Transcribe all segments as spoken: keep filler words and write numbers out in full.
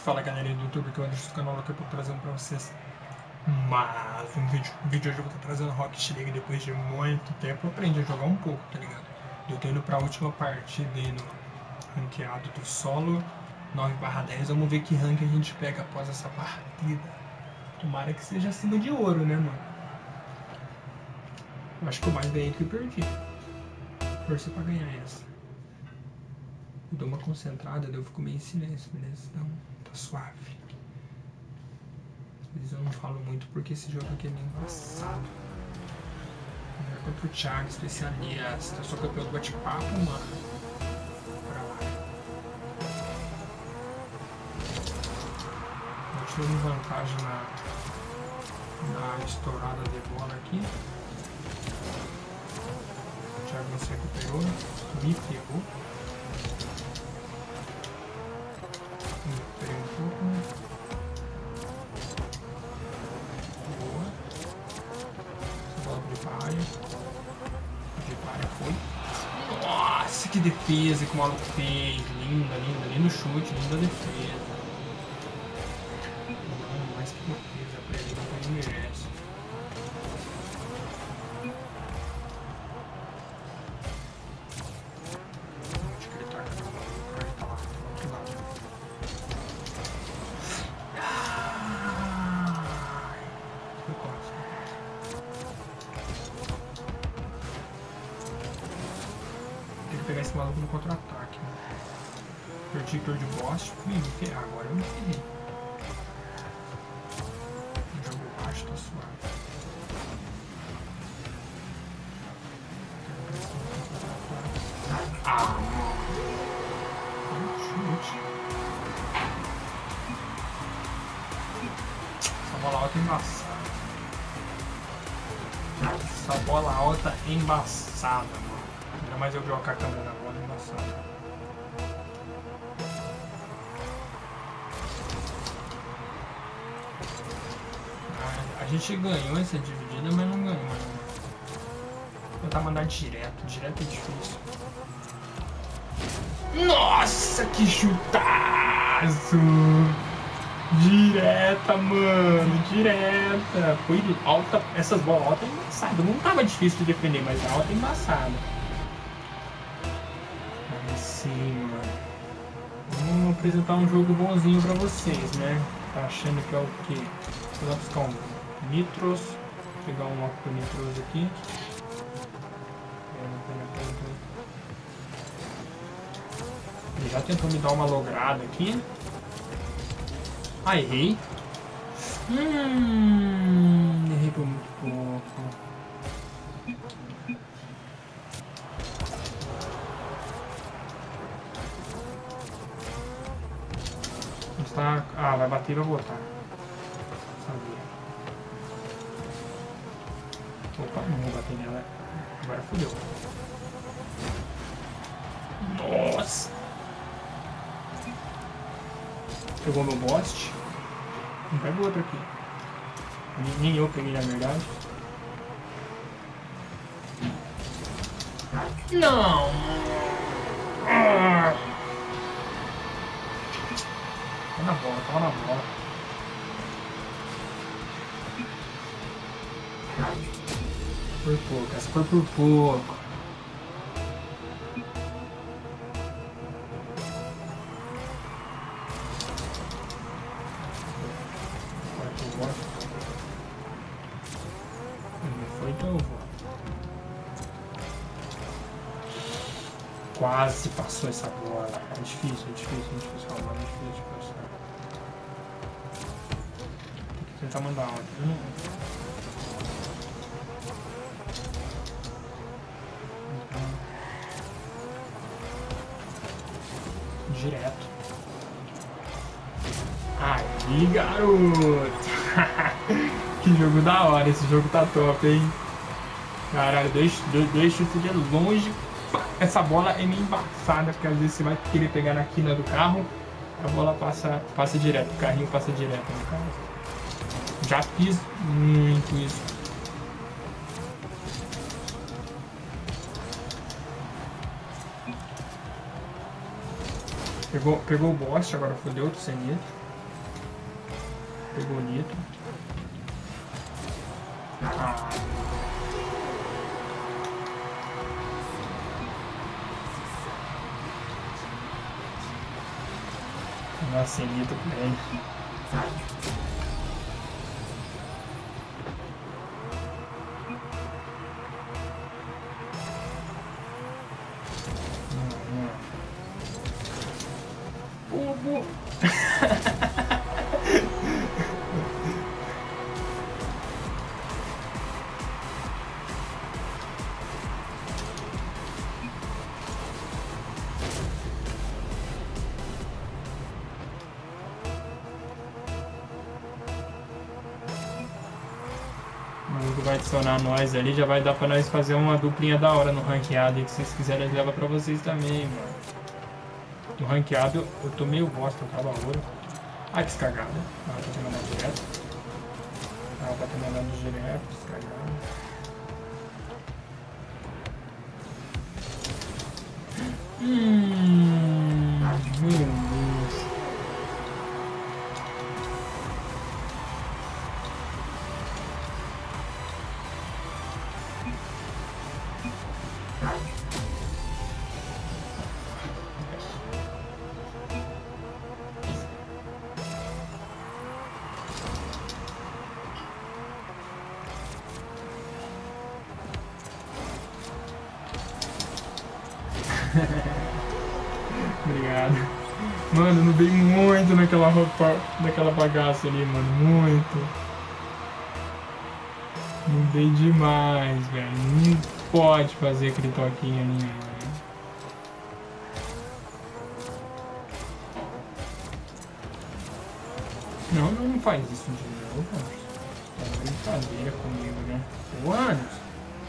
Fala galera do YouTube, que eu Anderson do canal, que eu tô trazendo pra vocês mais um vídeo. O vídeo hoje eu vou estar trazendo Rocket League depois de muito tempo. Eu aprendi a jogar um pouco, tá ligado? Eu tô indo pra última partida aí no ranqueado do solo nove barra dez. Vamos ver que rank a gente pega após essa partida. Tomara que seja acima de ouro, né, mano? Eu acho que eu mais ganhei do que perdi. Torcer pra ganhar essa. Eu dou uma concentrada, daí eu fico meio em silêncio, beleza? Então, tá suave. Às vezes eu não falo muito porque esse jogo aqui é meio embaçado. Melhor contra o Thiago, especialista. Eu sou campeão do bate-papo, mano. Bora lá. Eu tive vantagem na, na estourada de bola aqui. O Thiago não se recuperou, me pegou. Recuperei um pouco. Boa. Essa bola de palha. De palha foi. Nossa, que defesa que o maluco fez. Linda, linda. Lindo chute, linda defesa. Não, mais que defesa pra ele, não que ele merece. Onde que ele tá? Cadê o maluco? Ele tá lá, tá do outro lado. Tem que pegar esse maluco no contra-ataque, né? Perdi, perdi o boss. Fui me ferrar, agora eu me ferrei. O jogo baixo tá suave. Ah! Chute. Essa bola alta é embaçada. Essa bola alta é embaçada, mano. Ainda mais eu jogar a câmera na bola, é embaçada. Ah, a gente ganhou essa dividida, mas não ganhou. Vou tentar mandar direto, direto é difícil. Nossa, que chutaço! Direta, mano, direta. Foi alta, essas bolas altas é embaçada. Não tava difícil de defender, mas a alta é embaçada. Aí sim, mano. Vamos apresentar um jogo bonzinho pra vocês, né? Tá achando que é o quê? Vou buscar um Nitros. Vou pegar um Octo Nitros aqui. Ele já tentou me dar uma lograda aqui. Ah, errei. Hum, errei por muito pouco. Está... Ah, vai bater e vai botar. Sabia. Opa, não vou bater nela. Agora fodeu. Nossa! Pegou meu boss. Não pega outro aqui. Nem eu peguei, na verdade. Não! Ah! Tá na bola, tava na bola. Por pouco, essa foi por pouco. Foi, então eu vou. Quase passou essa bola. É difícil, é difícil, é difícil. A bola é difícil de passar. Tem que tentar mandar áudio. Hum. Então. Direto. Aí, garoto! Que jogo da hora, esse jogo tá top, hein? Caralho, dois, dois, dois chutes de longe. Essa bola é meio embaçada, porque às vezes você vai querer pegar na quina do carro, a bola passa, passa direto, o carrinho passa direto no carro. Já fiz muito isso. Pegou, pegou o boss, agora fodeu, outro sem nitro. Pegou nitro. Ah. Nossa, nitro com ele. Bobo. Vai adicionar nós ali, já vai dar pra nós fazer uma duplinha da hora no ranqueado e que vocês quiserem leva pra vocês também, mano. No ranqueado eu, eu tô meio bosta, eu tava ouro. Ai, que descagada. Ah, pra ter mandado direto. Ah, pra ter mandado direto, descagada. Hum, meu Deus. Obrigado. Mano, não dei muito naquela roupa, naquela bagaça ali, mano. Muito. Não dei demais, velho. Não pode fazer aquele toquinho ali, mano. Não, não, não faz isso de novo, mano. Tá brincadeira comigo, né? Ô, Anderson.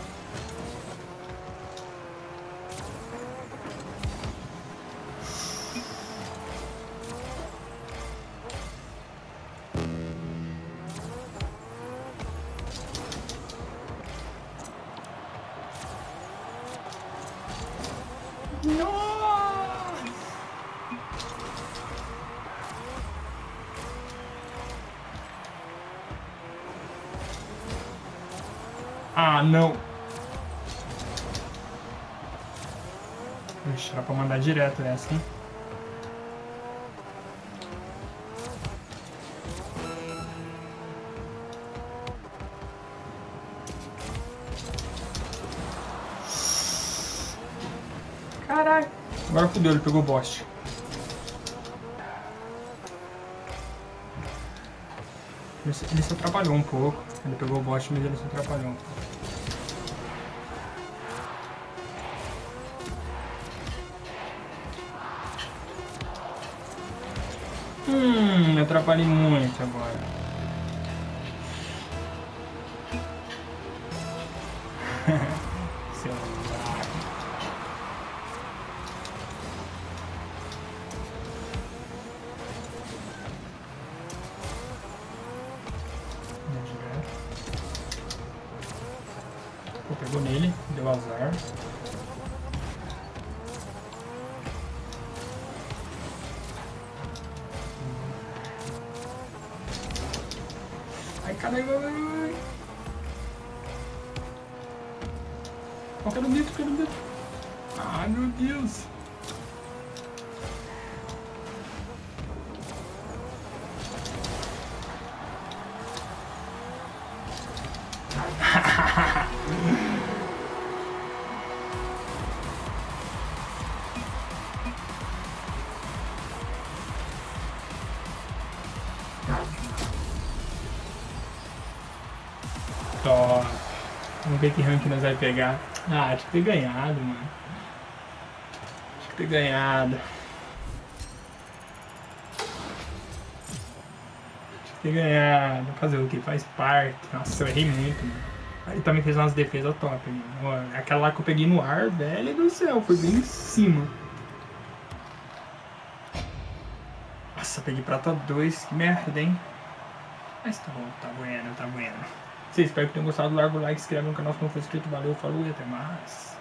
Ah, não. Ixi, era pra mandar direto essa, hein? Caralho. Agora fudeu, ele pegou o boss. Ele se, ele se atrapalhou um pouco. Ele pegou o boss, mas ele se atrapalhou um pouco. Hum, me atrapalhei muito agora. Seu buraco. Pô, pegou nele, deu azar. Ai, caralho, vai, vai, vai. Oh, quero nitro, quero nitro. Ai, meu Deus. Top. Vamos ver que rank nós vai pegar. Ah, tinha que ter ganhado, mano. Tinha que ter ganhado. Tinha que ter ganhado. Fazer o que? Faz parte. Nossa, eu errei muito, mano. Aí também fez umas defesas top, mano. Aquela lá que eu peguei no ar, velho do céu, foi bem em cima. Nossa, peguei prata dois, que merda, hein? Mas tá bom, tá bueno, tá bueno. Vocês espero que tenham gostado, larga o like, se inscreve no canal se não for inscrito, valeu, falou e até mais.